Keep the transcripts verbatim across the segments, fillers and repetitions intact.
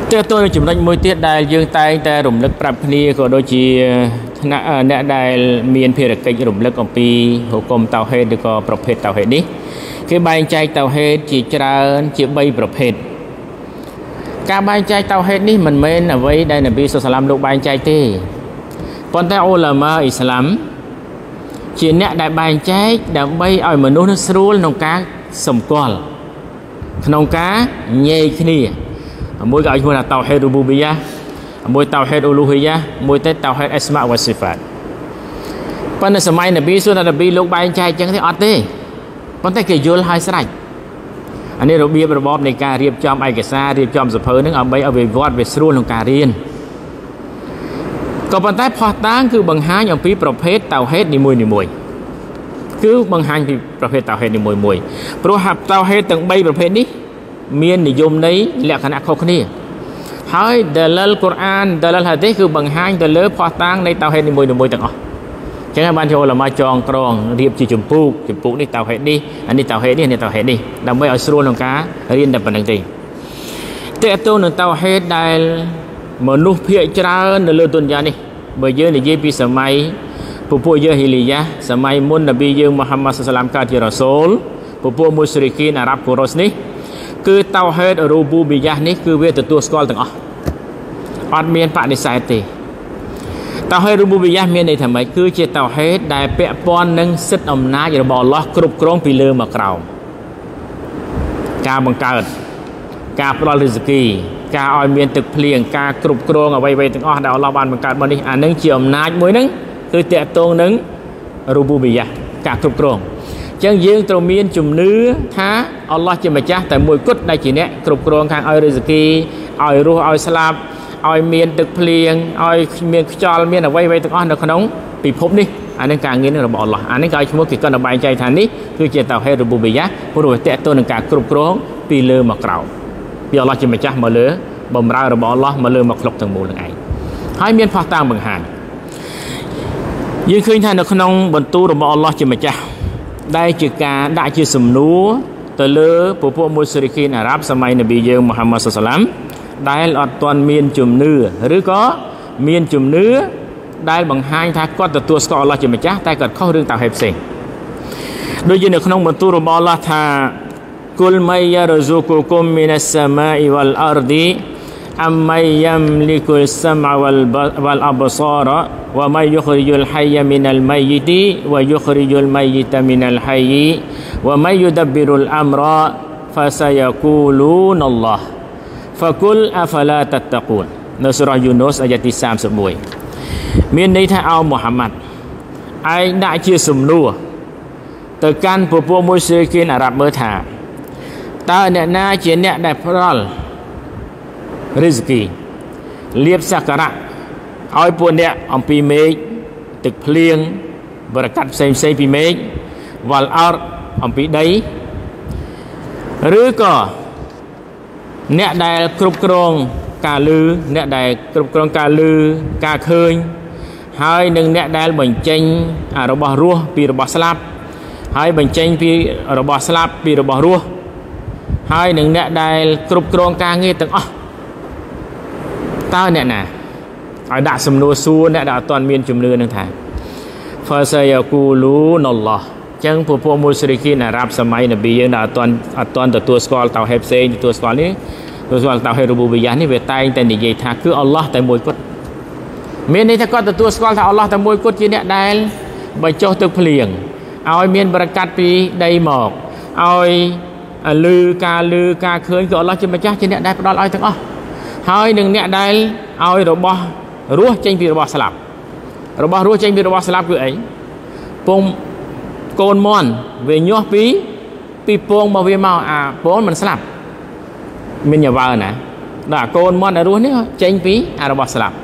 เจ้าตัวจุดนั้นมวยเตี้ยได้ยืงตายแต่รุ่มเล็กปรับนี้ก็โดยจีณเนได้เมียนเพียรกิจรุ่มเล็กของปีหัวกลมเต่าเฮดก็ประเภทเต่าเฮดนี้คือใบใจเต่าเฮดจีจราจีใบประเภทการใบใจเต่าเฮดนี้มันไม่นไว้ได้ในปีสุสลามลูกใบใจเต้ปนแต่อุลามะอิสลามจีเนได้ใบใจดับใบเอาเหมือนนู้นสรูลนงกาสมกอลนงกาเย่ขี้นี่มวยกับมวยเต่าเฮดรูบูบิยะมวยเต่าเฮดอูลูฮิยะมวยเต่าเฮดอัสมาวัสิฟัตปนสมัยนบีสุนนบีลูกใบใจจังที่อัดเต้ปนแต่เกี่ยวหายสลายอันนี้เราเบียบระบอบในการเรียบจอมไอกษาเรียบจอมสะเพอนึงเอาไปเอาไปวอดไปสรูลของการเรียนก็ปนแต่พอตั้งคือบังหารอย่างปีประเภทเต่าเฮดนิมวยนิมวยคือบังหารปีประเภทเต่าเฮดนิมวยมวยเพราะหับเต่าเฮดตั้งใบประเภทนี้เมียนนิยมในแหล่งคณะเขาคนนี้ให้เดลลกุรอานเดลลฮะดีษคือบางฮังเดลลพอตั้งในเตาเฮดในมวยในมวยต่างอ๋อจังหวะบางทีเรามาจองกรองเรียบจีจุ่มปูจุ่มปูนี่เตาเฮดนี่อันนี้เตาเฮดนี่อันนี้เตาเฮดนี่เราไม่เอาสรุปลงกาเรียนดับปัญญาตีแต่ตัวหนึ่งเตาเฮดได้มนุษย์เพียรจราในเรื่องตุนยานี่เมื่อเยอะในยี่ปีสมัยผู้ผู้เยอะฮิลียะสมัยมุนนบีเยอะมุฮัมมัดสุลตัมกาจิรอซูลผู้ผู้มุสลิมอาหรับกุรอสนี่คือเตาเฮดรูบูบิยะนี่คือเวทตัวสกอลต่างอ๋ออัดเมียนปะในสายตีเตาเฮดรูบูบิยะเมียนในทำไมคือเจเตาเฮดได้เปะปอนนึงสิทธิ์อำนาจอย่าบอกล้อกรุบกรองปีเลือมากราวการบังเกิดการปลอลิสกีการออยเมียนตึกเพลียงการกรุบกรองเอาไว้ไว้ต่างอ๋อดาวลาวันบังเกิดบันนี้อันนึงเจียมนาจมวยนึงคือเตะตรงนึงรูบูบิยะการกรุบกรองจังยืงตรงเมียนจุ่มเนื้อท้าอัลลอฮ์จะมาจ้าแต่มวยกุดได้จีเนี้ยกรุบกรองทางออยริสกีออยรูออยสลับออยเมียนตึกเพลียงออยเมียนจอลเมียนเอาไว้ไว้ตรงอ้อนขนมปีพบนี่อันนั้นการเงินเราบอกอัลลอฮ์อันนั้นการชั่วโมงกิจการระบายใจทางนี้คือเจตเตาให้รูบูบิยะผู้รู้แต่ตัวหนึ่งการกรุบกรองปีเลือมากราวปีอัลลอฮ์จะมาจ้ามาเลือบ่มราเราบอกอัลลอฮ์มาเลือมาคลกทั้งหมดเลยไงให้เมียนพอต่างบางหันยืนคืนทางในขนมบนตู้เราบอกอัลลอฮ์จะมาจ้าได้จืดการได้จืดสมนูตะเลือผู้พวกมุสลิมอาหรับสมัยนบีเยมุฮัมมัดสุลตัมได้อดตอนเมียนจุ่มเนื้อหรือก็เมียนจุ่มเนื้อได้บางฮังทักก็ตัวสกอลลาจะมาจ้าแต่เกิดเข้าเรื่องต่างเหตุเสียงโดยยืนในขนมบรรทุรบอลลาธากุลไมยารซุกุคุมมินัสสมาอิวัลอาร์ดีอัมไมยัมลิกุลสมะวัลวัลอับซาระว่าไม่ยุคริยุลไฮยมินัลไมยิตีว่ายุคริยุลไมยิตมินัลไฮยว่าไม่ยุดับบิรุลอัมระฟาซายกูลูนัลลอฮ์ฟะกุลอัฟลาตัตตะกูนในสุรายูนุสอายะที่สามสิบมวยมีในท่าเอามุฮัมมัดไอ้ได้ชื่อสมนัวแต่การผู้พวกมุสลิมอาหรับเมื่อถาตาเนี่ยน่าเจนเนี่ยได้พรอลริสกีเลียบสักการะเอาพวกเนี่ยอัมพีเมกตึกเพลียงบริการเซมเซปีเมกวัลอาร์อัมพีได้หรือก็เนี่ยได้กรุบกรองกาลือเนี่ยได้กรุบกรองกาลือกาเคยให้หนึ่งเนี่ยได้บัญชีอ่าระบอบรัวปีระบอบสลับให้บัญชีปีระบอบสลับปีระบอบรัวให้หนึ่งเนี่ยได้กรุบกรองกาเงี้ยต่างอ๋อตาเนี่ยนะไอ้ด่าสมโนซูเนี่ยด่าตอนเมียนจุ่มเนื้อนั่งถ่ายฟาซายกูลูนัลลอฮ์จังผู้พวกมุสลิมอาหรับสมัยนบียังด่าตอนตอนตัวสกอลเต่าเฮฟเซนตัวสกอลนี้ตัวสกอลเต่าเฮรูบูบิยะนี่เวทายแต่ในใจท่าคืออัลลอฮ์แต่มวยกุดเมียนในถ้าก็ตัวสกอลถ้าอัลลอฮ์แต่มวยกุดจีเนี่ยได้ใบโจตึกเพลียงเอาเมียนบริการปีได้หมอกเอาลือกาลือกาเคยคืออัลลอฮ์จะมาจ้าจีเนี่ยได้ปลอดเอาทั้งอ๋อให้หนึ่งเนี่ยได้เอาระบอบรัวเจงปีระบอบสลับระบอบรัวเจงปีระบอบสลับคือไอ้ปงโกนมอนเวียนย่อปีปีปงมาเวียนมาอ่าปงมันสลับมันอย่าว่านะด่าโกนมอนอะไรรู้เนี่ยเจงปีอ่าระบอบสลับ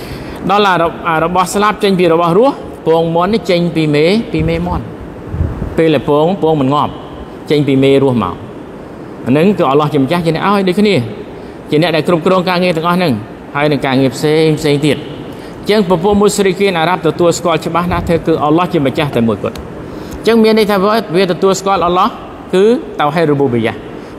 đó làระบอบสลับเจงปีระบอบรัวปงมอนนี่เจงปีเมปีเมมอนปีละปงปงมันงอบเจงปีเมรัวเมาอันนั้นก็อัลลอฮ์จะมาจ้าเจนเอาให้ดีขึ้นนี่เจนเนี่ยได้กรุบกรองการเงินต่างๆหนึ่งให้ในการเงินเซงเซงติดจังพวกมุสลิมอาหรับตัวตัวสกอลฉบับนั้นเธอคืออัลลอฮ์จะมาจ้าแต่หมดกฎจังเมียในทางว่าเวทตัวสกอลอัลลอฮ์คือเตาให้รูบูบิยะ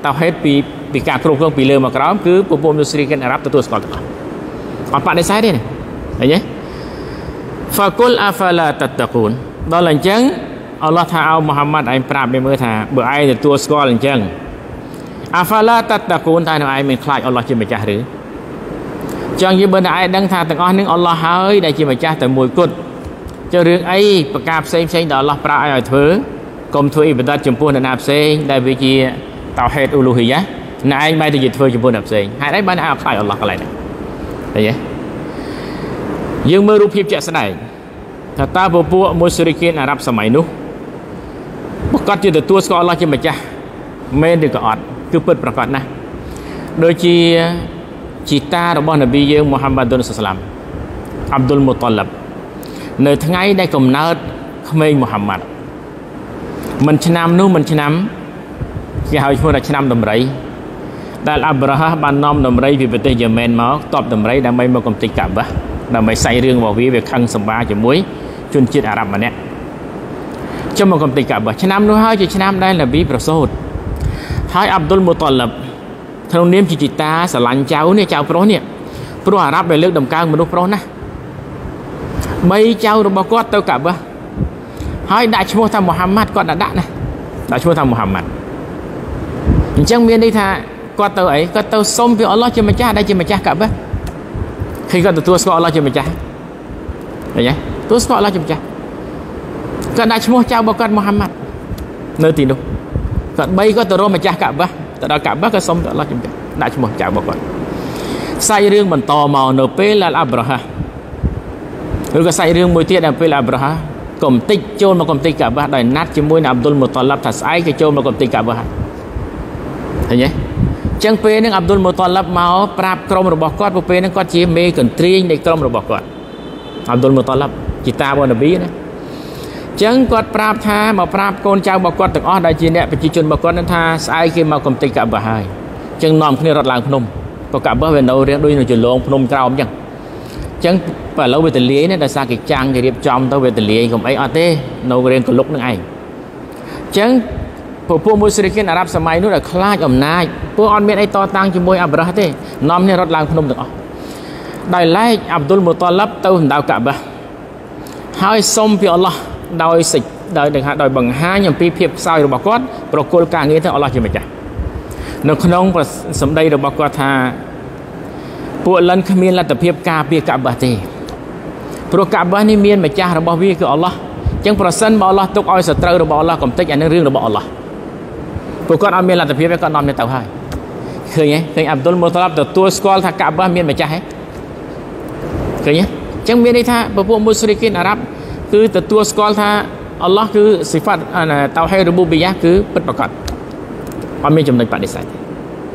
ตาเฮดปีปีการครบเครื่องปีเรือมากร้องคือพวกพวกมุสลิมอาหรับตัวสกอตอปะในสายนี่เห็นไหมฟากุลอาฟาลาตัตตะกูลตอนหลังจังอัลลอฮ์ท้าเอามุฮัมมัดไอ้ปราบในมือท่าเบื่อไอ้ตัวสกอตหลังจังอาฟาลาตัตตะกูลท่านไอ้เป็นคลายอัลลอฮ์จะไม่จ่าหรือจังยี่บนไอ้ดังท่าต่างอ้อนนึงอัลลอฮ์เฮ้ยได้จะไม่จ่าแต่มวยกุดจะเรื่องไอ้ประกาศเซ็งเซ็งต่ออัลลอฮ์ปราบไอ้เถื่อกรมทวีปดัดจมพูนนับเซ็งได้วิจีเตาเฮดอุลูฮิยะนายไม่ได้ยึดเถื่อจมพูนนับเซ็งให้ได้บ้านเอาคลายอัลลอฮ์อะไรเนี่ยเห็นไหมยังเมื่อรูปพิบจะสนายถ้าตาพวกพวกมุสลิมอาหรับสมัยนู้นประกาศจะตัวสกอลลอฮ์จะไม่จ่าไม่ได้ก็อดคือเปิดประกาศนะโดยจีจิตาរបស់នប៊ីយើងមូហាម៉ាត់ឌុលសាឡាមអាប់ឌុលមូតាឡិបនៅថ្ងៃដែលកំណើតក្មេងមូហាម៉ាត់មិនឆ្នាំនោះមិនឆ្នាំគេហៅឈ្មោះថាឆ្នាំដំរីដែលអាប់រ៉ាហាបាននាំដំរីពីប្រទេសយេម៉ែនមកតបដំរីដើម្បីមកកំទេចកាបាដើម្បីសាយរឿងរបស់វាវាខឹងសម្បាជាមួយជនជាតិអារ៉ាប់ម្នាក់ចុះមកកំទេចកាបាឆ្នាំនោះហើយជាឆ្នាំដែលនប៊ីប្រសូតហើយអាប់ឌុលមូតាឡិបក្នុងនាមជាជីតាស្រឡាញ់ចៅនេះចៅប្រុសនេះព្រោះអារ៉ាប់ដែលលើកដំកើងមនុស្សប្រុសណាបីចៅរបស់គាត់ទៅកាបាហើយដាក់ឈ្មោះថាមូហាម៉ាត់គាត់ដាក់ណាដាក់ឈ្មោះថាមូហាម៉ាត់អញ្ចឹងមានន័យថាគាត់ទៅអីគាត់ទៅសុំពីអល់ឡោះជាម្ចាស់ដែលជាម្ចាស់កាបាឃើញគាត់ទទួលស្គាល់អល់ឡោះជាម្ចាស់ឃើញទេទទួលស្គាល់អល់ឡោះជាម្ចាស់គាត់ដាក់ឈ្មោះចៅរបស់គាត់មូហាម៉ាត់នៅទីនោះគាត់បីគាត់ទៅរកម្ចាស់កាបាទៅដល់កាបាក៏សុំទៅអល់ឡោះជាម្ចាស់ដាក់ឈ្មោះចៅរបស់គាត់សាយរឿងបន្តមកនៅពេលអាប់រ៉ាហាឬក៏សាយរឿងមួយទៀតដល់ពេលអាប់រ៉ាហាកុំតិចចូលមកកុំតិចកាបាដោយណាត់ជាមួយនឹងអាប់ឌុលមូតាឡិបថាស្អែកគេចូលមកកុំតិចកាបាឃើញទេអញ្ចឹងពេលហ្នឹងអាប់ឌុលមូតាឡិបមកប្រាប់ក្រុមរបស់គាត់ពេលហ្នឹងគាត់ជាមេកន្ទ្រៀងនៃក្រុមរបស់គាត់អាប់ឌុលមូតាឡិបជីតារបស់នប៊ីណាអញ្ចឹងគាត់ប្រាប់ថាមកប្រាប់កូនចៅរបស់គាត់ទាំងអស់ដែលជាអ្នកប្រជាជនរបស់គាត់នឹងថាស្អែកគេមកកុំតិចកាបាហើយអញ្ចឹងនាំគ្នារត់ឡើងភ្នំក៏កាបាវានៅរៀងដូចនៅជលងភ្នំក្រោមអញ្ចឹងអញ្ចឹងបើឥឡូវវេទលាយនេះដោយសារគេចាំងគេរៀបចំទៅវេទលាយកុំអីអត់ទេនៅរៀងកលុកនឹងឯងអញ្ចឹងពួកពួកមុស្លីមអារ៉ាប់សម័យនោះដែលខ្លាចអំណាចពួកអត់មានអីតតាំងជាមួយអាប់រ៉ាទេនាំគ្នារត់ឡើងភ្នំទាំងអស់ដោយឡែកអាប់ឌុលមូតាឡិបទៅដៅកាបាហើយសុំពីអល់ឡោះដោយសិចដោយនឹងដោយបង្ហាញអំពីភាពខ្សោយរបស់គាត់ប្រគល់ការងារទៅអល់ឡោះជាម្ចាស់នៅក្នុងសម្ដីរបស់គាត់ថាពួកលិនគ្មានលទ្ធភាពការពារកាបាទេព្រោះកាបានេះមានម្ចាស់របស់វាគឺអល់ឡោះអញ្ចឹងប្រសិនបើអល់ឡោះទុកឲ្យសត្រូវរបស់អល់ឡោះកំទេចអានឹងរឿងរបស់អល់ឡោះពួកគាត់អត់មានលទ្ធភាពទេគាត់នាំគ្នាទៅហើយឃើញទេឃើញអាប់ឌុលមូតាឡិបទទួលស្គាល់ថាកាបាមានម្ចាស់ទេឃើញទេអញ្ចឹងមានន័យថាពួកមុស្លីមអារ៉ាប់គឺទទួលស្គាល់ថាអល់ឡោះគឺស៊ីហ្វាត់តៅហីរូបូប៊ីយ៉ាគឺពិតប្រាកដអត់មានចំណុចបដិសេធទេ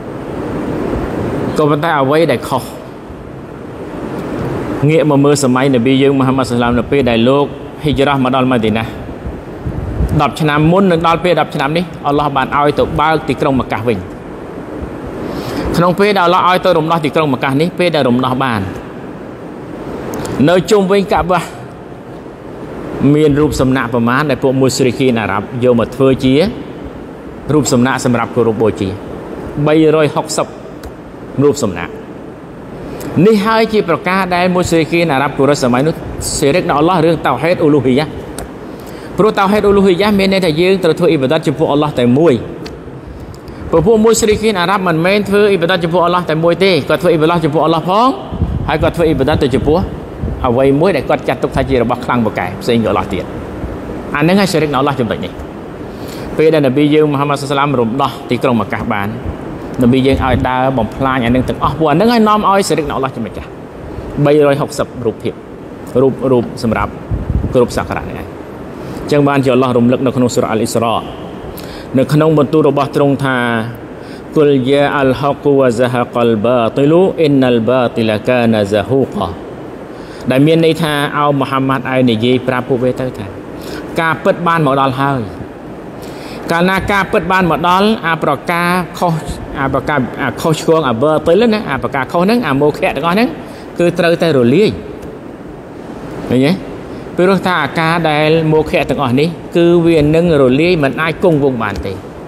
ក៏ប៉ុន្តែអ្វីដែលខុសងាកមកមើលសម័យនប៊ីយើងមូហាម៉ាត់សាឡាមនៅពេលដែលលោកហ៊ីជ្រ៉ាស់មកដល់ម៉ាឌីណាដប់ឆ្នាំមុននឹងដល់ពេលដប់ឆ្នាំនេះអល់ឡោះបានឲ្យទៅបើកទីក្រុងម៉ាកាសវិញក្នុងពេលដែលអល់ឡោះឲ្យទៅរំដោះទីក្រុងម៉ាកាសនេះពេលដែលរំដោះបាននៅជុំវិញកាបាមានរូបសំណាកប្រមាណដែលពួកមុស្លីមអារ៉ាប់យកមកធ្វើជារូបសំណាកសម្រាប់គោរពបូជាបីរយហុកសិបរូបសំណាកនេះហើយជាប្រការដែលមុស្លីមអារ៉ាប់គោរពសម័យនោះសេរិកដល់អល់ឡោះរឿងតៅហេដអ៊ូលូហ៊ីយ៉ាព្រោះតៅហេដអ៊ូលូហ៊ីយ៉ាមានន័យថាយើងត្រូវធ្វើអ៊ីបាដាតចំពោះអល់ឡោះតែមួយព្រោះពួកមុស្លីមអារ៉ាប់មិនមែនធ្វើអ៊ីបាដាតចំពោះអល់ឡោះតែមួយទេគាត់ធ្វើអ៊ីបាដាតចំពោះអល់ឡោះផងហើយគាត់ធ្វើអ៊ីបាដាតទៅចំពោះអ្វីមួយដែលគាត់ចាត់ទុកថាជារបស់ខ្លាំងបកែផ្សេងពីអល់ឡោះទៀតអាហ្នឹងហើយសេរិកដល់អល់ឡោះចំណុចនេះពេលដែលនប៊ីយើងមូហាម៉ាត់សាឡាមរំដោះទីក្រុងម៉ាកាសបាននប៊ីយើងឲ្យដើរបំផ្លាញអានឹងទាំងអស់ពួកអានឹងឲ្យនាំឲ្យសេរិកដល់អល់ឡោះជាម្ចាស់បីរយហុកសិបរូបភាពរូបរូបសម្រាប់គ្រប់សក្ការៈនេះឯងអញ្ចឹងបានជាអល់ឡោះរំលឹកនៅក្នុងសូរ៉ាអល់អ៊ីស្រ៉ានៅក្នុងបន្ទូលរបស់ទ្រង់ថាគុលយ៉ាអលហុកវ៉ាហ្សាហកលបាទីលូអ៊ីនណលបាទីលកាណាហ្សាហូកាដែលមានន័យថាឲ្យមូហាម៉ាត់ឲ្យនិយាយប្រាប់ពួកវាទៅថាការពិតបានមកដល់ហើយកាលណាការពិតបានមកដល់អាប្រការខុសអាប្រការអាខុសឆ្គងអាបើទៅណាអាប្រការខុសហ្នឹងអាមោខៈទាំងអស់ហ្នឹងគឺត្រូវតែរលាយឃើញទេព្រោះថាអាការដែលមោខៈទាំងអស់នេះគឺវានឹងរលាយមិនអាចគង់វង្សបានទេ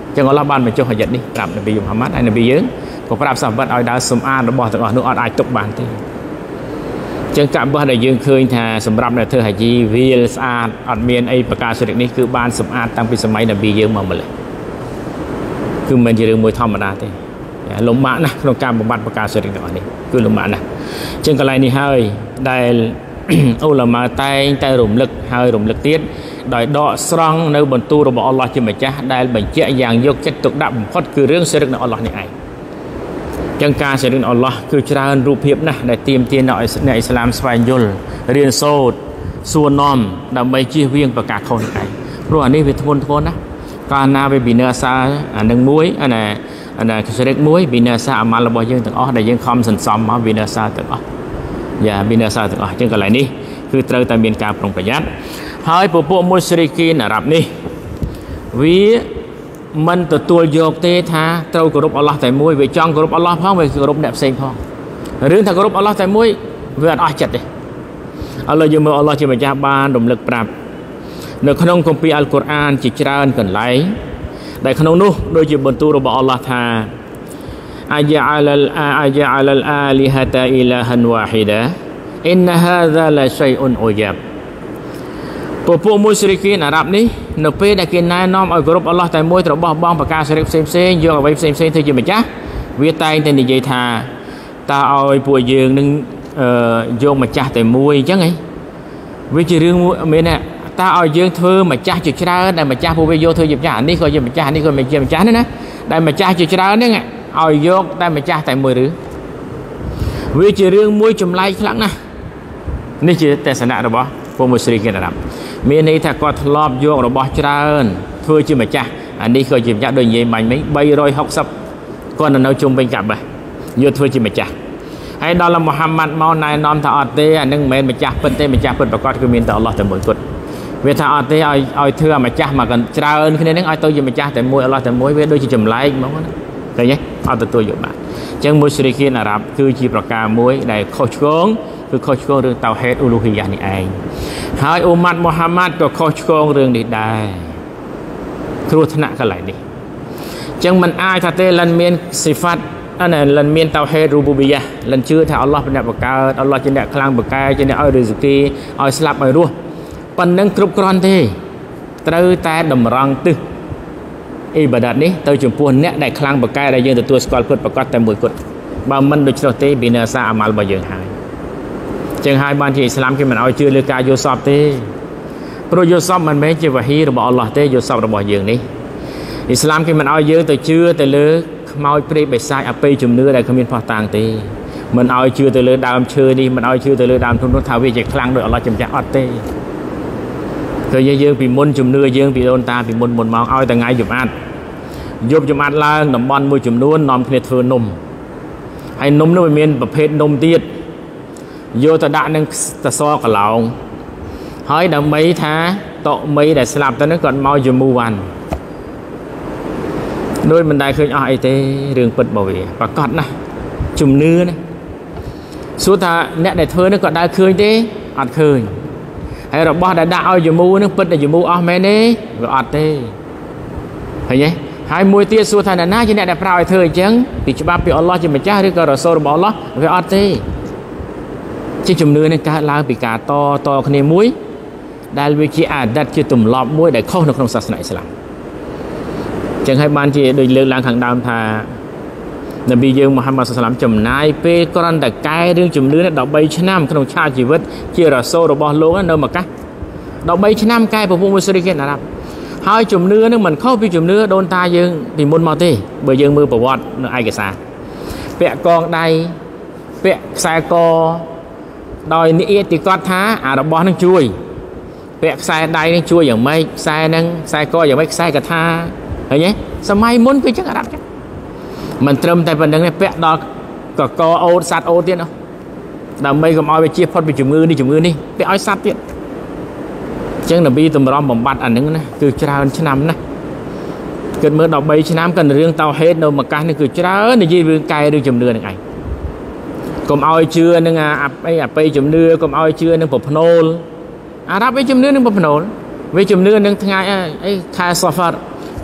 ចឹងអល់ឡោះបានបញ្ចុះអាយ៉ាតនេះប្រាប់នប៊ីមូហាម៉ាត់ហើយនប៊ីយើងក៏ប្រាប់សាហាបឲ្យដើរសំអាតរបស់ទាំងអស់នោះអត់អាចទុកបានទេចឹងកាបោះដែលយើងឃើញថាសម្រាប់នៅធ្វើហាជីវាលស្អាតអត់មានអីប្រការសិរិកនេះគឺបានសម្អាតតាំងពីសម័យនប៊ីយើងមកម្លេះគឺមិនជារឿងមួយធម្មតាទេលំបាកណាស់ក្នុងការបំបត្តិប្រការសិរិកទាំងអស់នេះគឺលំបាកណាស់ចឹងកន្លែងនេះហើយដែលអ៊ូឡាម៉ាតែងតែរំលឹកហើយរំលឹកទៀតដោយដកស្រង់នៅបន្ទូលរបស់អល់ឡោះជាម្ចាស់ដែលបញ្ជាក់យ៉ាងយកចិត្តទុកដាក់បំផុតគឺរឿងសិរិកនៅអល់ឡោះនេះឯងចឹងការសិរិកអល់ឡោះគឺច្រើនរូបភាពណាស់ដែលទាមទារឲ្យអ្នកអ៊ីស្លាមស្វែងយល់រៀនសូត្រសួរនាំដើម្បីជៀសវាងប្រការខុសនេះឯងព្រោះអានេះវាធ្ងន់ធ្ងរណាស់កាលណាវាប៊ីណាសាអានឹងមួយអាណាអាណាសិរិកមួយប៊ីណាសាអាម៉ាល់របស់យើងទាំងអស់ដែលយើងខំសន្សំមកប៊ីណាសាទាំងអស់យ៉ាប៊ីណាសាទាំងអស់ចឹងកន្លែងនេះគឺត្រូវតែមានការប្រុងប្រយ័ត្នហើយពពួកមុស្រិគីនអារ៉ាប់នេះវាមិនទទួលយកទេថាត្រូវគោរពអល់ឡោះតែមួយវាចង់គោរពអល់ឡោះផងវាគោរពអ្នកផ្សេងផងរឿងថាគោរពអល់ឡោះតែមួយវាអត់អស់ចិត្តទេឥឡូវយើងមើលអល់ឡោះជាម្ចាស់បានរំលឹកប្រាប់នៅក្នុងគម្ពីរអល់កុរអានជាច្រើនកន្លែងដែលក្នុងនោះដូចជាបន្ទូលរបស់អល់ឡោះថាអាយ៉ាអលអាយ៉ាអលអាលីហាតាអ៊ីឡាហានវ៉ាហ៊ីដាអ៊ីនហាហ្សាឡាឆៃអ៊ុនអ៊ូយ៉ាបពួកមុស្រិគីនអារ៉ាប់នេះនៅពេលដែលគេណែនាំឲ្យគោរពអល់ឡោះតែមួយរបស់បងប្រការសិរិកផ្សេងផ្សេងយកអ្វីផ្សេងផ្សេងធ្វើជាម្ចាស់វាតែងតែនិយាយថាតើឲ្យពួកយើងនឹងយកម្ចាស់តែមួយអញ្ចឹងហីវាជារឿងមានតើឲ្យយើងធ្វើម្ចាស់ជាច្រើនដែលម្ចាស់ពួកវាយកធ្វើជាម្ចាស់អានេះក៏ជាម្ចាស់នេះក៏ជាម្ចាស់នេះណាដែលម្ចាស់ជាច្រើនហ្នឹងឲ្យយកតែម្ចាស់តែមួយឬវាជារឿងមួយចម្លែកខ្លាំងណាស់នេះជាទស្សនៈរបស់ពួកមុស្រិគីនអារ៉ាប់មានន័យថាគាត់ធ្លាប់យករបស់ច្រើនធ្វើជាម្ចាស់អានេះក៏ជាម្ចាស់ដូចនិយាយបាញ់មិញបីរយហុកសិបគាត់នៅជុំវិញកាបះយកធ្វើជាម្ចាស់ហើយដល់មូហាម៉ាត់មកណែនាំថាអត់ទេអានឹងមិនមែនម្ចាស់ពិតទេម្ចាស់ពិតប្រកបគឺមានតែអល់ឡោះតែមួយគត់វាថាអត់ទេឲ្យឲ្យធ្វើអាម្ចាស់មកច្រើនគ្នានឹងឲ្យទៅជាម្ចាស់តែមួយអល់ឡោះតែមួយវាដូចជាចម្លែកហ្មងណាឃើញទេអត់ទទួលយកបានអញ្ចឹងមុស្រិគីនអារ៉ាប់គឺជាប្រការមួយដែលខុសឆ្គងគឺខុសឆ្គងរឿងតៅហេតអ៊ូលូហ៊ីយ៉ានេះឯងហើយអ៊ូម៉ាត់មូហាម៉ាត់ក៏ខុសឆ្គងរឿងនេះដែរគ្រោះថ្នាក់កន្លែងនេះអញ្ចឹងมันអាចថាទេលិនមានស៊ីហ្វាត់អានលិនមានតៅហេតរូបូប៊ីយ៉ាលិនជឿថាអល់ឡោះเป็นអ្នកបង្កើតអល់ឡោះជាអ្នកខ្លាំងបកែជាអ្នកឲ្យរិស្គីឲ្យស្លាប់ឲ្យរស់ប៉ុណ្ណឹងគ្រប់គ្រាន់ទេត្រូវតែតម្រង់ទិសអ៊ីបាដាតនេះទៅចំពោះអ្នកដែលខ្លាំងបកែដែលយើងទទួលស្គាល់ពិតប្រកបតែមួយគត់បើមិនដូច្នោះទេប៊ីណាសាអាម៉ាល់របស់យើងហើយចឹងហើយបានជាអ៊ីស្លាមគេមិនឲ្យជឿលើការយល់សពទេព្រោះយល់សពមិនមែនជាវ៉ាហ៊ីរបស់អល់ឡោះទេយល់សពរបស់យើងនេះអ៊ីស្លាមគេមិនឲ្យយើងទៅជឿទៅលើខ្មោចព្រាយបិសាចអបិយជំនឿដែលគ្មានផុសតាងទេមិនឲ្យជឿទៅលើដើមឈើនេះមិនឲ្យជឿទៅលើដើមធំនោះថាវាជាខ្លាំងដោយអល់ឡោះជាម្ចាស់អត់ទេគឺយើងពីមុនជំនឿយើងពីដូនតាពីមុនមុនមកឲ្យតែថ្ងៃជំអាត់យប់ជំអាត់ឡើងតំបន់មួយចំនួននាំគ្នាធ្វើនំហើយនំនោះវាមានប្រភេទនំទៀតយកទៅដាក់នឹងតសកឡោងហើយដើម្បីថាតក់មីដែលស្លាប់ទៅនោះគាត់មកយមូវ៉ាន់ដោយមិនដែលឃើញអស់អីទេរឿងពិតរបស់វាប្រកាសណាស់ជំនឿណាសួរថាអ្នកដែលធ្វើនេះគាត់ដើរឃើញទេអត់ឃើញហើយរបស់ដែលដាក់ឲ្យយមូនឹងពិតតែយមូអស់មែនទេវាអត់ទេឃើញទេហើយមួយទៀតសួរថាអ្នកណាជាអ្នកដែលប្រើឲ្យធ្វើអញ្ចឹងពីច្បាប់ពីអល់ឡោះជាម្ចាស់ឬក៏រ៉ាសូលរបស់អល់ឡោះវាអត់ទេជាជំនឿនេះកើតឡើងពីការតតគ្នាមួយដែលវាជាអាដាតជាទម្លាប់មួយដែលខុសនៅក្នុងសាសនាអ៊ីស្លាមចឹងហើយបានជាដូចលើកឡើងខាងដើមថានប៊ីយើងមូហាម៉ាត់សាឡមចំណាយពេលគ្រាន់តែកែរឿងជំនឿនេះ13ឆ្នាំក្នុងឆាកជីវិតជារ៉ាសូលរបស់លោកនៅម៉ាកាស13ឆ្នាំកែពពួកមុស្រិគីនអារ៉ាប់ហើយជំនឿនឹងមិនខុសពីជំនឿដូនតាយើងពីមុនមកទេបើយើងមើលប្រវត្តិនៅឯកសារពាក់កងដៃពាក់ខ្សែកដោយនិយាយទីគាត់ថាអារបស់នឹងជួយពាក់ខ្សែដៃនឹងជួយយ៉ាងម៉េចខ្សែនឹងខ្សែកយ៉ាងម៉េចខ្សែកថាឃើញទេសម័យមុនគឺចឹងអារ៉ាប់ចឹងមិនត្រឹមតែប៉ុណ្្នឹងទេពាក់ដល់កកអូតសัตว์អូតទៀតនោះដើម្បីកុំឲ្យវាជៀសផុតពីជំងឺនេះជំងឺនេះពាក់ឲ្យសัตว์ទៀតចឹងនប៊ីតម្រាំបំបត្តិអានឹងណាគឺច្រើនឆ្នាំណាគិតមើល13ឆ្នាំក៏រឿងតៅហេតនៅម៉ាកាសនេះគឺច្រើននិយាយរឿងកែរឿងជំនឿនឹងឯងកុំឲ្យជឿនឹងអីអបិយជំនឿកុំឲ្យជឿនឹងប្រភ្នូលអារ៉ាប់វាជំនឿនឹងប្រភ្នូលវាជំនឿនឹងថ្ងៃអីខែសាហ្វាត់ខ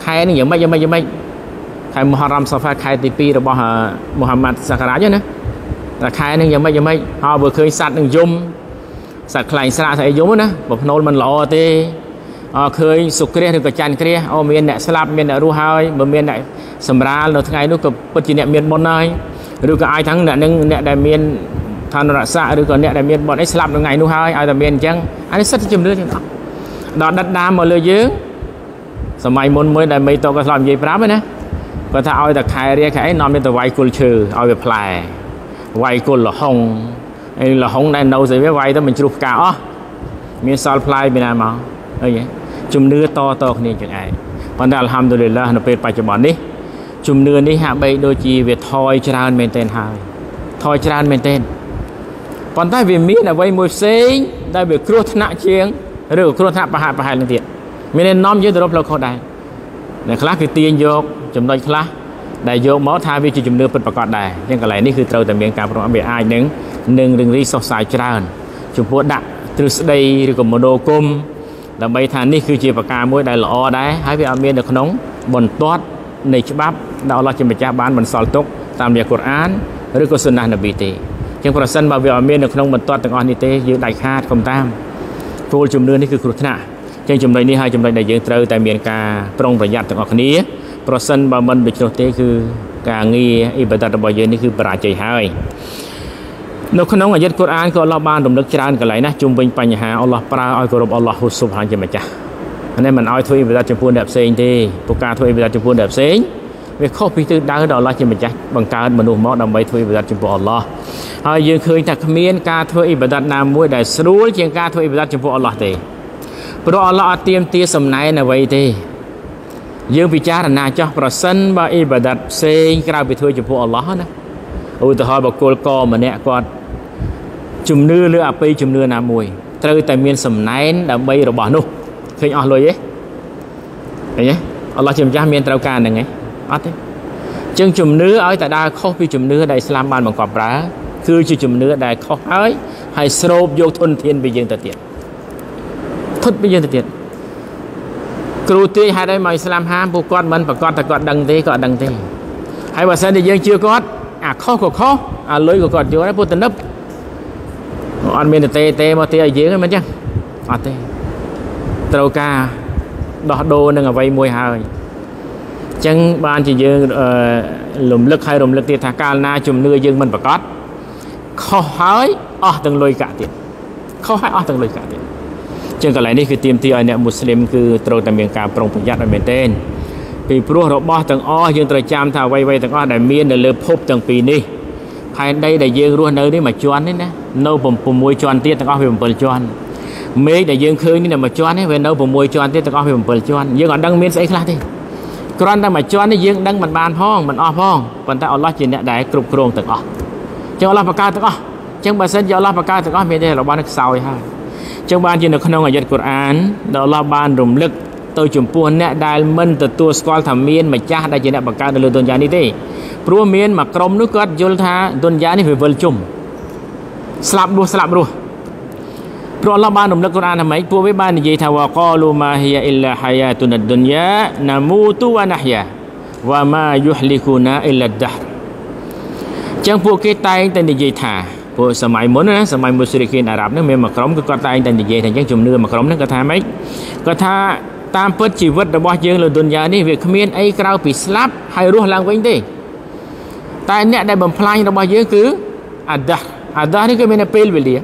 ខែនេះយ៉ាងម៉េចយ៉ាងម៉េចយ៉ាងម៉េចខែមូហារ៉ាំសាហ្វាខែទីពីររបស់មូហាម៉ាត់សាការ៉ាចណាតែខែនេះយ៉ាងម៉េចយ៉ាងម៉េចហើយបើឃើញសัตว์នឹងយំសัตว์ខ្លែងស្រាក់ស្អីយំណាបើភ្នូលមិនល្អទេអើឃើញសុគ្រាសឬក៏ច័ន្ទគ្រាសអូមានអ្នកស្លាប់មានអ្នករស់ហើយបើមានអ្នកសម្រាលនៅថ្ងៃនោះក៏ពិតជាអ្នកមានបុណ្យហើយឬក៏អាចទាំងអ្នកនឹងអ្នកដែលមានឋានរស័ក្តិឬក៏អ្នកដែលមានបុណ្យអីស្លាប់នៅថ្ងៃនោះហើយឲ្យតែមានអញ្ចឹងអានេះសិតជាជំនឿទាំងអស់ដល់ដិតដាមមកលើយើងសម័យមុនមួយដែលមេតក៏ស្លាប់និយាយប្រាប់ហ្នឹងណាគាត់ថាឲ្យតែខែរាខែអីនាំទៅវាយគុលឈើឲ្យវាផ្លែវាយគុលលហុងអីលហុងដែលនៅស្អីវាវាយទៅមិនជ្រុះផ្កាអស់មានសល់ផ្លែពីណាមកអីជំនឿតតគ្នាចឹងឯងប៉ុន្តែអល់ហាំឌុលីឡានៅពេលបច្ចុប្បន្ននេះជំនឿនេះហាក់បីដូចជាវាថយច្រើនមែនទែនហើយថយច្រើនមែនទែនប៉ុន្តែវាមានអ្វីមួយផ្សេងដែលវាគ្រោះថ្នាក់ជាងឬក៏គ្រោះថ្នាក់ប្រហាក់ប្រហែលនឹងទៀតមានអ្នកនាំយើងទៅរកផ្លូវខុសដែរអ្នកខ្លះគឺទាញយកចំណុចខ្លះដែលយកមកថាវាជាជំនឿពិតប្រាកដដែរអញ្ចឹងកន្លែងនេះគឺត្រូវតែមានការប្រមវាអាចនឹងនឹងរឿងរីសុសសាយច្រើនចំពោះដាក់ទ្រឹស្ដីឬក៏មនោគមដើម្បីថានេះគឺជាប្រការមួយដែលល្អដែរហើយវាអត់មាននៅក្នុងបន្ទាត់នៃច្បាប់ដែលអល់ឡោះជាម្ចាស់បានបន្សល់ទុកតាមរយៈកូរ៉ានឬក៏សុណានប៊ីទេអញ្ចឹងប្រសិនបើវាអត់មាននៅក្នុងបន្ទាត់ទាំងអស់នេះទេយើងដាច់ខាតកុំតាមគោលជំនឿនេះគឺគ្រោះថ្នាក់អញ្ចឹងចំណុចនេះហើយចំណុចដែលយើងត្រូវតែមានការប្រុងប្រយ័ត្នទាំងអស់គ្នាប្រសិនបើមិនដូច្នោះទេគឺការងារអ៊ីបាដាតរបស់យើងនេះគឺបរាជ័យហើយនៅក្នុងអាយ៉ាតកូរ៉ានក៏អល់ឡោះបានរំលឹកច្រើនកន្លែងណាជុំវិញបញ្ហាអល់ឡោះប្រើឲ្យគោរពអល់ឡោះហ៊ូស៊ុបហានជាម្ចាស់នេះមិនឲ្យធ្វើអ៊ីបាដាតចំពោះអ្នកផ្សេងទេព្រោះការធ្វើអ៊ីបាដាតចំពោះអ្នកផ្សេងវាខុសពីទិសដៅដែលអល់ឡោះជាម្ចាស់បង្កើតមនុស្សមកដើម្បីធ្វើអ៊ីបាដាតចំពោះអល់ឡោះហើយយើងឃើញថាគ្មានការធ្វើអ៊ីបាដាតណាមួយដែលស្រួលជាងការធ្វើអ៊ីបាដាតចំពោះអល់ឡោះទេព្រោះអល់ឡោះអត់ទាមទារសំណែនអ្វីទេយើងពិចារណាចោះប្រសិនបើអ៊ីបាដាតផ្សេងក្រៅពីធ្វើចំពោះអល់ឡោះណាឧទាហរណ៍បុគ្គលកម្នាក់គាត់ជំនឿលើអបិយជំនឿណាមួយត្រូវតែមានសំណែនដើម្បីរបស់នោះឃើញអស់លុយទេឃើញទេអល់ឡោះជាម្ចាស់មានត្រូវការហ្នឹងឯងអត់ទេចឹងជំនឿឲ្យតែដើរខុសពីជំនឿដែលឥស្លាមបានបង្កប់ប្រើគឺជាជំនឿដែលខុសហើយហើយស្រូបយកធនធានពីយើងទៅទៀតធុតពីយើងទៅទៀតគ្រូទាយហេតុអីមកឥស្លាមហាមពួកគាត់មិនប្រកាសតែគាត់ដឹងទេក៏អត់ដឹងទេហើយបើសិនជាយើងជឿគាត់អាខុសក៏ខុសអាលុយក៏គាត់យកដែរពួកតនិបអត់មានទេទេមកទេឲ្យយើងហ្នឹងមិនចឹងអត់ទេត្រូវការដោះដូរនឹងអ្វីមួយហើយអញ្ចឹងបានជាយើងរំលឹកហើយរំលឹកទៀតថាកាលណាជំនឿយើងមិនប្រកបខុសហើយអស់ទាំងលុយកាក់ទៀតខុសហើយអស់ទាំងលុយកាក់ទៀតអញ្ចឹងកន្លែងនេះគឺទាមទារឲ្យអ្នកមូស្លីមគឺត្រូវតែមានការប្រុងប្រយ័ត្នឲ្យមែនទែនពីព្រោះរបស់ទាំងអស់យើងត្រូវចាំថាអ្វីៗទាំងអស់ដែលមាននៅលើភពទាំងពីរនេះផែនដីដែលយើងរស់នៅនេះមួយជាន់នេះណានៅ6ជាន់ទៀតទាំងអស់វា7ជាន់មេឃដែលយើងឃើញនេះមួយជាន់នេះវានៅ6ជាន់ទៀតទាំងអស់វា7ជាន់យើងអត់ដឹងមានស្អីខ្លះទេគ្រាន់តែមួយជាន់នេះយើងដឹងមិនបានផងមិនអស់ផងប៉ុន្តែអល់ឡោះជាអ្នកដែលគ្រប់គ្រងទាំងអស់ចឹងអល់ឡោះបង្កើតទាំងអស់ចឹងបើសិនជាអល់ឡោះបង្កើតទាំងអស់មានតែរបស់នេះខ្សោយហើយចឹងបានជានៅក្នុងអាយ៉ាតកូរ៉ានដែលអល់ឡោះបានរំលឹកទៅចំពោះអ្នកដែលមិនទទួលស្គាល់ថាមានម្ចាស់ដែលជាអ្នកបង្កើតនៅលើទុនយ៉ានេះទេព្រោះមានមួយក្រុមនោះគាត់យល់ថាទុនយ៉ានេះវាវិលជុំស្លាប់រស់ស្លាប់រស់ព្រោះអល់ឡោះបានរំលឹកកូរ៉ានថាម៉េចពួកវាបាននិយាយថាវ៉ាកាលូម៉ាហ៊ីយ៉ាអ៊ីឡាហាយ៉ាតុនឌុនយ៉ាណាមូទូវ៉ាណាហ្យាវ៉ាម៉ាយុហ្លីគូណាអ៊ីឡាដាហ្រចឹងពួកគេតែងតែនិយាយថាពួកសម័យមុនណាសម័យមូស្រីគីនអារ៉ាប់ហ្នឹងមានមួយក្រុមគឺគាត់តែងតែនិយាយថាអញ្ចឹងជំនឿមួយក្រុមហ្នឹងគាត់ថាម៉េចគាត់ថាតាមពិតជីវិតរបស់យើងលើទុនយ៉ានេះវាគ្មានអីក្រៅពីស្លាប់ហើយរស់ឡើងវិញទេតែអ្នកដែលបំផ្លាញរបស់យើងគឺអាដាស់អាដាស់នេះគឺមានតែពេលវេលា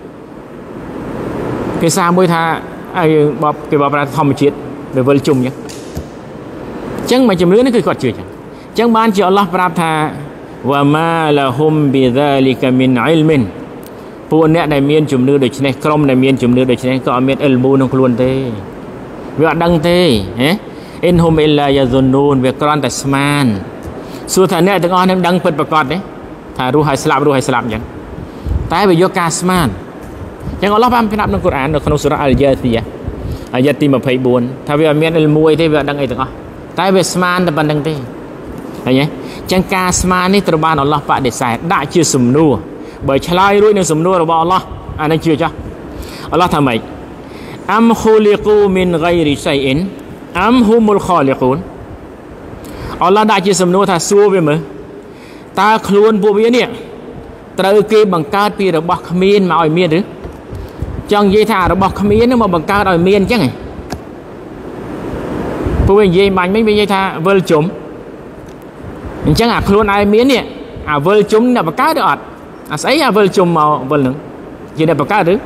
គេសារមួយថាយើងបបគេបបប្រើធម្មជាតិវាវិលជុំអញ្ចឹងអញ្ចឹងមួយជំនឿនេះគឺគាត់ជឿអញ្ចឹងអញ្ចឹងបានជាអល់ឡោះប្រាប់ថាវ៉ាម៉ាឡាហ៊ុមប៊ីហ្សាលីកាមីនអ៊ីលមីនពួកអ្នកដែលមានជំនឿដូចនេះក្រុមដែលមានជំនឿដូចនេះក៏អត់មានអ៊ីលមូក្នុងខ្លួនទេវាអត់ដឹងទេហ៎អ៊ីនហ៊ុមអ៊ីឡាយ៉ាហ្ស៊ុននូនវាគ្រាន់តែស្មានសួរថាអ្នកទាំងអស់នឹងដឹងពិតប្រាកដទេថារស់ហើយស្លាប់រស់ហើយស្លាប់អញ្ចឹងតែវាយកការស្មានអញ្ចឹងអល់ឡោះបានប្រាប់ក្នុងកូរ៉ាននៅក្នុងសូរ៉ាអលយ៉ាស៊ីយ៉ាអាយ៉ាទី24ថាវាអត់មានអ៊ីលមូអីទេវាអត់ដឹងអីទាំងអស់តែវាស្មានតែប៉ុណ្្នឹងទេឃើញទេអញ្ចឹងការស្មាននេះត្រូវបានអល់ឡោះបដិសេធដាក់ជាសំណួរបើឆ្លើយរួចនឹងសំណួររបស់អល់ឡោះអានេះជឿចោះអល់ឡោះថាម៉េចអមខូលីកូមីនហ្គៃរីសៃអ៊ីនអមហ៊ុមុលខាលីកូនอัลลอฮ์ได้จีสมนุธาซัวไปมั้ยตาคลวนพวกนี้เนี่ยตระเกบังการปีระบบขมิ้นมาเอาเมียนหรือจังยี่ท่าระบบขมิ้นนี่มาบังการเอาเมียนจังไงพวกยี่มันไม่มียี่ท่าเวลจุ่มจังอ่ะคลวนไอเมียนเนี่ยอ่ะเวลจุ่มเนี่ยบังการได้อดอ่ะใส่อ่ะเวลจุ่มมาเวลหนึ่งยี่เนี่ยบังการหรือ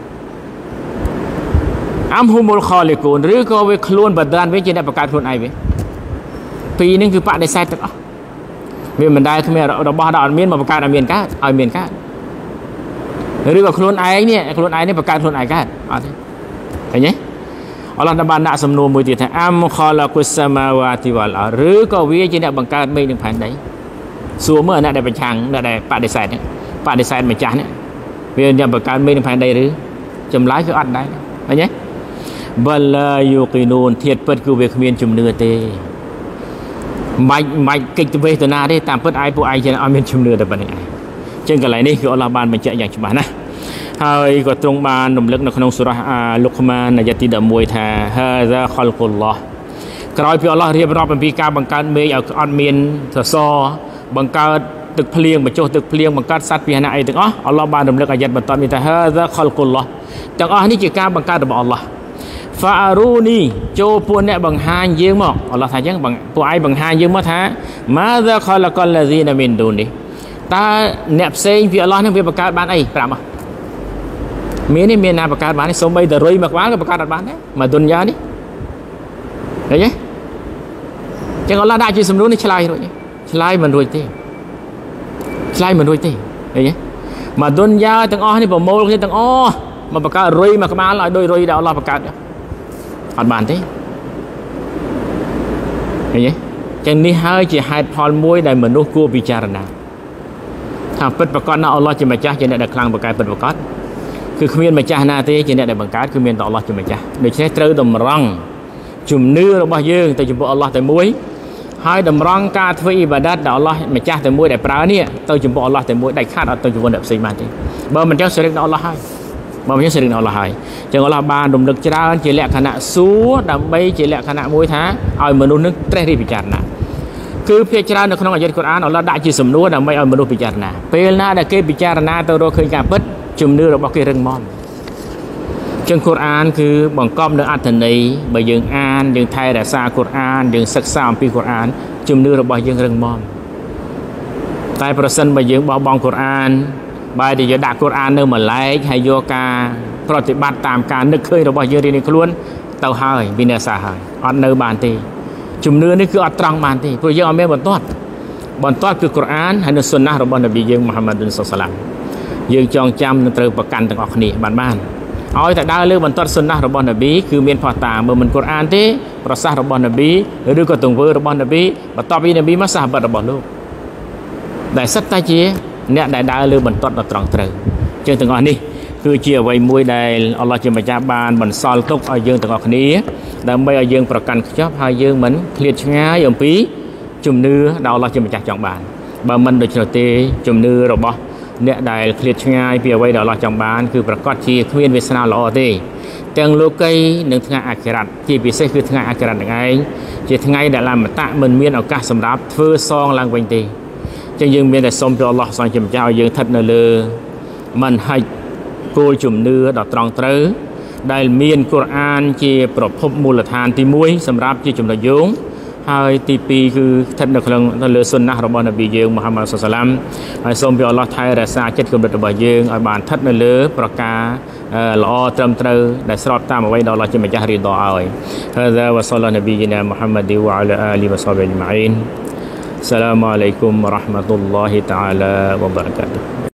อัมฮุมุลคอลิกูนหรือก็เวคลวนบัดดานเวจีเนี่ยบังการคลวนไอเวปีนึงคือปะในไซต์ตึกอ๋อเมียมันได้คือเมียเราบอกเราเอาเมียนมาประกาศเอาเมียนก้าเอาเมียนก้าหรือว่าโคลนไอเนี่ยโคลนไอเนี่ยประกาศโคลนไอก้าเอาสิเห็นไหมอัลลอฮฺนับนักสำนวนมือที่แท้อัมคอลกุสมาวาติวัลหรือก็วิจิตรบังการไม่ถึงผ่านใดส่วนเมื่อนั้นได้เป็นช่างได้ปะได้ใส่เนี่ยปะได้ใส่มาจ้าเนี่ยเวียนยังบังการไม่ถึงผ่านใดหรือจำร้ายคืออัดได้เห็นไหมบัลลายุกินูนเทียดเปิดกูเวกเมียนจุ่มเนื้อเตไม่ไม่กิจเวทนาได้ตามเพื่อไอ้ผู้ไอ้จะเอาเงินชุมเรือแต่ปัจจุบันจึงกันไรนี่คืออัลลอฮฺบานมันจะอย่างฉบับนะเฮ้ยก็ตรงบานนมเล็กในขนมสุราลุกมาในยติดมวยแท้ฮะจะขอลกุลลอฮ์กลายเป็นอัลลอฮฺเรียบร้อยเป็นปีการบังการเมย์เอาอันเมียนซอบังการตึกเพลียงบังโจตึกเพลียงบังการสัตว์พิหารไอ้ตึกอ๋ออัลลอฮฺบานนมเล็กอายัดบัตรมีแต่ฮะจะขอลกุลลอฮ์แต่อ๋อนี่คือการบังการរបស់อัลลอฮฺฟารูนีโจพวกเนี่ยบังฮานเยอะมากอัลลอฮฺทายังบังพวกไอ้บังฮานเยอะมากท่ามาจะขอละกันละซีนามินดูนี่ตาเนี่ยเซงพี่อัลลอฮฺเนี่ยพี่ประกาศบ้านไอ้ปราบมีนี่มีนาประกาศบ้านนี่สมัยเดรอยมากบ้านก็ประกาศบ้านเนี่ยมาดุนยานี่เห็นไหมจังอัลลอฮฺได้จีสมรู้นี่ฉลาดรวยฉลาดมันรวยที่ฉลาดมันรวยที่เห็นไหมมาดุนยาตั้งอ๋อนี่ผมโม่ที่ตั้งอ๋อมาประกาศรวยมากบ้านเราโดยรวยเดาอัลลอฮฺประกาศอัดบานที่เห็นไหมจังนี้ให้จีให้พอลมวยได้เหมือนลูกกูพิจารณาถ้าเปิดประกอบน่าอัลลอฮฺจะมาจ้าจะได้คลังประกาศเปิดประกอบคือขมิ้นมาจ้าหน้าที่จะได้บังการขมิ้นต่ออัลลอฮฺจะมาจ้าโดยใช้เตอดมรังจุ่มเนื้อเราบ่ยืงแต่จุ่มอัลลอฮฺแต่มวยให้ดมรังการทวีอิบาดัดเดาอัลลอฮฺมาจ้าแต่มวยได้ปลาเนี่ยตัวจุ่มอัลลอฮฺแต่มวยได้คาดเอาตัวจุ่มวันแบบสี่มาที่เบอร์มันเจ้าเสด็จอัลลอฮฺให้บางอย่างสิ่งนั้นเราหายจังอัลลอฮฺบานดมลึกจราเจริญขณะสู้ดำใบเจริญขณะมวยท้าเอามนุษย์นึกเตะที่พิจารณาคือพิจารณาในขนมอัลกุรอานอัลลอฮฺได้จีสมนู้ดำใบเอามนุษย์พิจารณาเป็นหน้าได้เก็บพิจารณาตัวเราเคยการเปิดจุ่มเนื้อเราบอกเรื่องมอมจังกุรอานคือบังกอบเนื้ออัตนัยใบยังอ่านยังไทยแต่ซากุรอานยังศึกษาปีกุรอานจุ่มเนื้อเราบอกยังเรื่องมอมแต่ประสันใบยังบอกบองกุรอานใบที่จะด่ากุรอานเนื้อเหมือนไรให้โยกาปฏิบัติตามการนึกเคยเราบอกเยอะในคล้วนเต่าหายบินาซาหายอัดเนื้อบานตีจุ่มเนื้อนี่คืออัดตรังบานตีเพราะยังเอาเมื่อบนต้นบนต้นคือกุรอานให้นุสุนนะเราบอกนบียังมุฮัมมัดดุลสุลตัมยังจองจำนั่นเติมประกันต่างออกนี่บ้านบ้านเอาแต่ได้เรื่องบนต้นสุนนะเราบอกนบีคือเมียนพอตาเมื่อมันกุรอานที่ประสาเราบอกนบีหรือก็ตรงเวอร์เราบอกนบีบัตตอบีนบีมาสาบัตเราบอกลูกได้สัตตาเจียเนี่ยได้ได้เรื่องบนต้นเราตรังเติมจึงต่างออกนี่คือเชี่ยวไว้มวยได้อัลลอฮฺจะมาจับบานบนซอลตุกเอายื่นต่างออกนี้แต่ไม่เอายื่นประกันชอบเอายื่นเหมือนเคลียร์ง่ายอย่างปีจุ่มเนื้อดาวอัลลอฮฺจะมาจับจังบานบางมันโดยเฉพาะเตจุ่มเนื้อเราบอกเนี่ยได้เคลียร์ง่ายเพียงไว้ดาวอัลลอฮฺจังบานคือประกอบที่เคลียร์เวสนาหล่อเตแต่งโลกัยหนึ่งทั้งอาคิรัตที่พิเศษคือทั้งอาคิรัตยังไงจะทั้งไงได้ลำตะมันเมียนเอากาสำรับเฟื่อซองลังเป็นตีจึงยังมีแต่สมเด็จอัลลอฮฺทรงจำเจ้ายังทัดเนลือมันให้กูจุ่มเนื้อดอกตรองเตอได้เมียนกุรอานเจียปรบพบมูลฐานที่มวยสำหรับเจียจุ่มดอกยงให้ตีปีคือทัดเนคลังทัดเลือสุนนะรบนบีเยงมุฮัมมัดสุลตัมให้สมเด็จอัลลอฮฺไทยรัษาเจ็ดกำลังดอกเยงอัลบานทัดเนลือประกาละอตรมเตอได้สอดตามเอาไว้ดอกเราจะไม่จะรีดอเอาไว้ฮะซาวะซัลลัลนบีนะมุฮัมมัดวะอัลอาลีวะซอฮบิอัจมัยนอัสสลามุอะลัยกุมวะเราะห์มะตุลลอฮิตะอาลาวะบะเราะกาตุฮ์